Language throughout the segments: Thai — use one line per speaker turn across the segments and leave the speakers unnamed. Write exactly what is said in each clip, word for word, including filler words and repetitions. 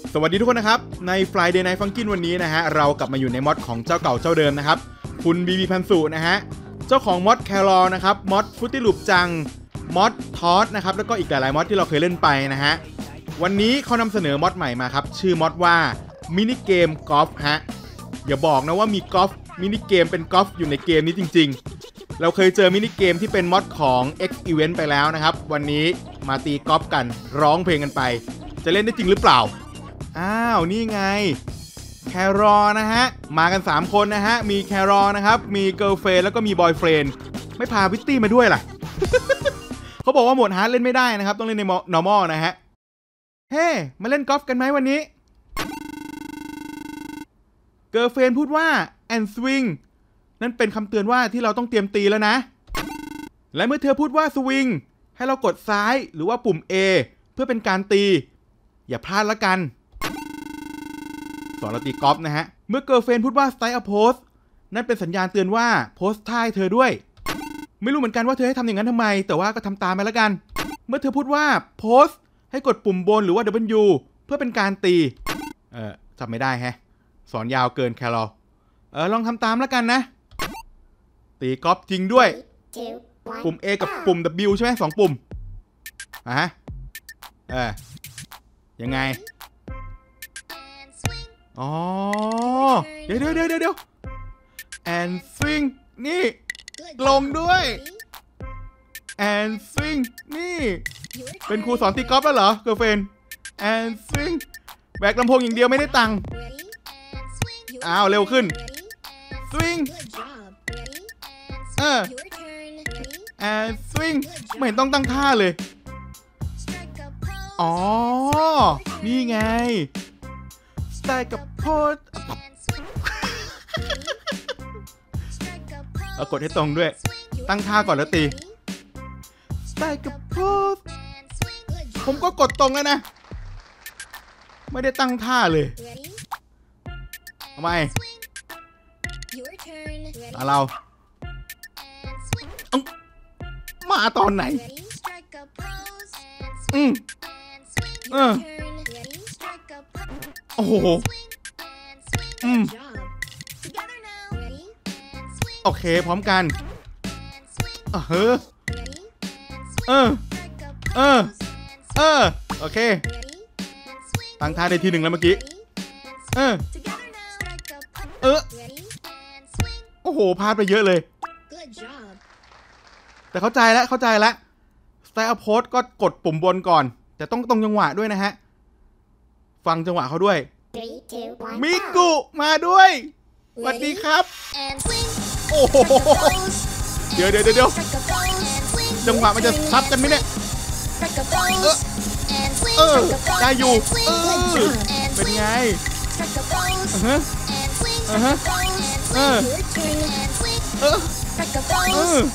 สวัสดีทุกคนนะครับใน Friday Night Funkin วันนี้นะฮะเรากลับมาอยู่ในมอดของเจ้าเก่าเจ้าเดิมนะครับคุณบีบีพันสุนะฮะเจ้าของมอดแครอลนะครับมอดฟุตตี้ลูปจังมอดทอสนะครับแล้วก็อีกหลายๆมอดที่เราเคยเล่นไปนะฮะวันนี้เขานำเสนอมอดใหม่มาครับชื่อมอดว่ามินิเกมกอล์ฟฮะอย่าบอกนะว่ามีกอล์ฟมินิเกมเป็นกอล์ฟอยู่ในเกมนี้จริงๆเราเคยเจอมินิเกมที่เป็นมอดของ X Event ไปแล้วนะครับวันนี้มาตีกอล์ฟกันร้องเพลงกันไปจะเล่นได้จริงหรือเปล่าอ้าวนี่ไงแครอนะฮะมากันสามคนนะฮะมีแครอนะครับมีเกิร์ลเฟรนด์แล้วก็มีบอยเฟรนด์ไม่พาวิตตี้มาด้วยล่ะ เขาบอกว่าโหมดฮาร์ดเล่นไม่ได้นะครับต้องเล่นใน normal นะฮะเฮ้ hey, มาเล่นกอล์ฟกันไหมวันนี้เกิร์ลเฟรนด์พูดว่า and swing นั่นเป็นคำเตือนว่าที่เราต้องเตรียมตีแล้วนะและเมื่อเธอพูดว่า swing ให้เรากดซ้ายหรือว่าปุ่ม A เพื่อเป็นการตีอย่าพลาดละกันสอนเราตีกอล์ฟนะฮะเมื่อเกิร์ลเฟรนด์พูดว่า style a pose นั่นเป็นสัญญาณเตือนว่าโพสท่าให้เธอด้วยไม่รู้เหมือนกันว่าเธอให้ทำอย่างนั้นทำไมแต่ว่าก็ทำตามไปแล้วกันเมื่อเธอพูดว่าโพสให้กดปุ่มบนหรือว่า W เพื่อเป็นการตีเออจำไม่ได้แฮะสอนยาวเกินแครอลเออลองทำตามแล้วกันนะตีกอล์ฟจริงด้วยปุ่ม A กับปุ่ม W ใช่ไหมสองปุ่มอ่ะฮะเออยังไงอ๋อเดี๋ยวเดี๋ยวเดี๋ยวเดี๋ยว and swing นี่ลงด้วย and swing นี่เป็นครูสอนตีกอล์ฟแล้วเหรอเกิร์ลเฟรนด์ and swing แบกลำโพงอย่างเดียวไม่ได้ตังค์อ้าวเร็วขึ้น swing เออ and swing ไม่เห็นต้องตั้งท่าเลยอ๋อนี่ไงสไตล์กับโพสเอากดให้ตรงด้วยตั้งท่าก่อนแล้วตีสไตล์กับโพสผมก็กดตรงแล้วนะไม่ได้ตั้งท่าเลยทำไมเอาเรามาตอนไหนอืมเออโอ้โหอืมโอเคพร้อมกันเออเออเออเออเออโอเคตั้งท่าได้ทีหนึ่งแล้วเมื่อกี้เออเออโอ้โหพลาดไปเยอะเลยแต่เข้าใจแล้วเข้าใจแล้วสไตล์อัพโพสก็กดปุ่มบนก่อนแต่ต้องตรงจังหวะด้วยนะฮะฟังจังหวะเขาด้วยมิกุมาด้วยสวัสดีครับโอ้โหเดี๋ยวเดี๋ยวเดี๋ยวจังหวะมันจะทับกันไหมเนี่ยเออเออได้อยู่เออเป็นไงเออเออเออเออเออ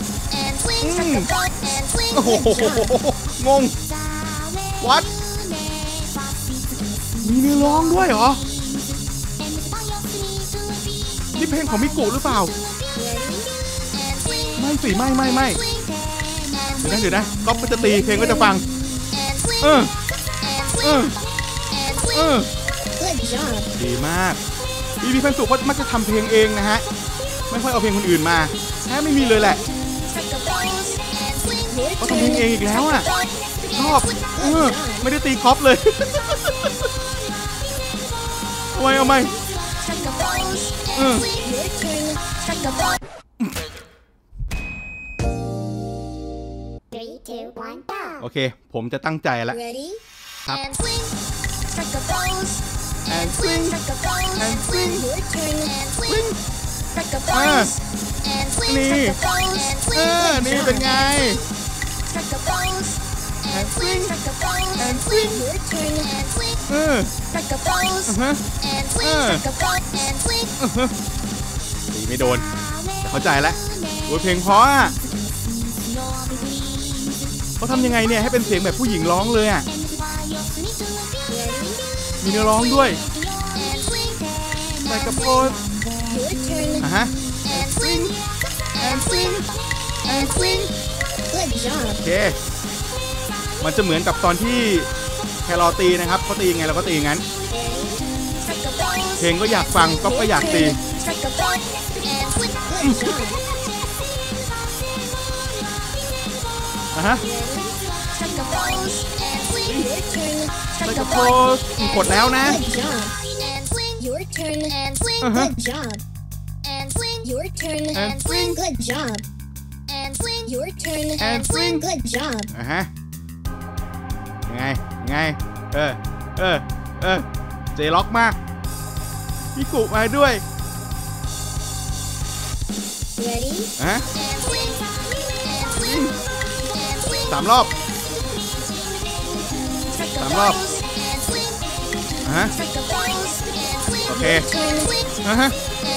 โอ้โหงงวัดมีเนื้อร้องด้วยเหรอนี่เพลงของมิกุหรือเปล่าไม่สิไม่ไม่ไม่เดี๋ยวนะเดี๋ยวนะก๊อปก็จะตีเพลงก็จะฟังเออเออเออดีมากบีบีพันสุก็มักจะทำเพลงเองนะฮะไม่ค่อยเอาเพลงคนอื่นมาแทบไม่มีเลยแหละเขาทำเพลงเองอีกแล้วอ่ะชอบเออไม่ได้ตีก๊อปเลยเอาไว้เอาไว้เออโอเคผมจะตั้งใจแล้วครับ and swing and swing swing อ่านี่เออนี่เป็นไง and swing and swing เออเออตีไม่โดนแต่เข้าใจแล้วโอ้ยเพลงเพราะอ่ะเขาทำยังไงเนี่ยให้เป็นเสียงแบบผู้หญิงร้องเลยอ่ะมีเนื้อร้องด้วยใส่กระโปรงอ่ะฮะ and swing and swing and swing โอเคมันจะเหมือนกับตอนที่แครอตีนะครับเขาตียังไงเราก็ตีงั้นเพลงก็อยากฟังก็ก็อยากตีอ่ะฮะไซโคโพสกดแล้วนะอ่ะฮะand swing your turn and swing good job and swing your turn and swing good job อ่ะฮะยังไงยังไงเออเออเออเจล็อกมากพี่กุมาด้วย ready อ่ะสามรอบสามรอบอ่ะโอเคอ่ะฮะ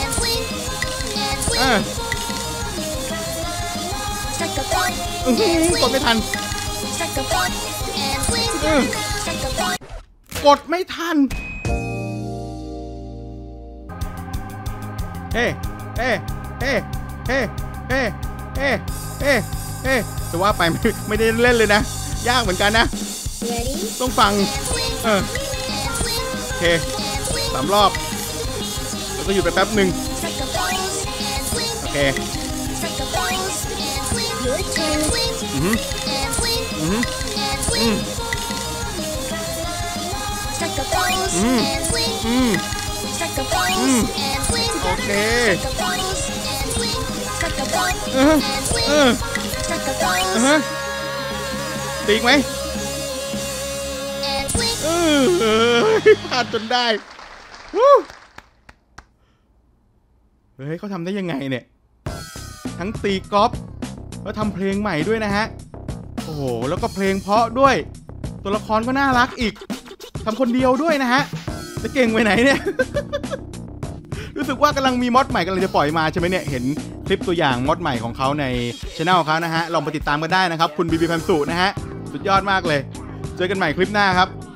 เอออือกดไม่ทันอือกดไม่ทันเฮ้เฮ้เฮ้เฮ้เฮ้เฮ้เฮ้เฮ้แต่ว่าไปไม่ไม่ได้เล่นเลยนะยากเหมือนกันนะต้องฟังเออโอเคสามรอบแล้วก็หยุดไปแป๊บหนึ่งโอเคอือฮึอือฮึอืมอืมอืมอืมโอเคเออเออเออตีกไหมเออพลาดจนได้เฮ้ยเขาทำได้ยังไงเนี่ยทั้งตีกอล์ฟแล้วทำเพลงใหม่ด้วยนะฮะโอ้โหแล้วก็เพลงเพราะด้วยตัวละครก็น่ารักอีกทำคนเดียวด้วยนะฮะจะเก่งไปไหนเนี่ย รู้สึกว่ากำลังมีมอดใหม่กำลังจะปล่อยมาใช่ไหมเนี่ยเห็นคลิปตัวอย่างมอดใหม่ของเขาในช่องเขานะฮะลองไปติดตามกันได้นะครับคุณบีบีพันสุนะฮะสุดยอดมากเลยเจอกันใหม่คลิปหน้าครับ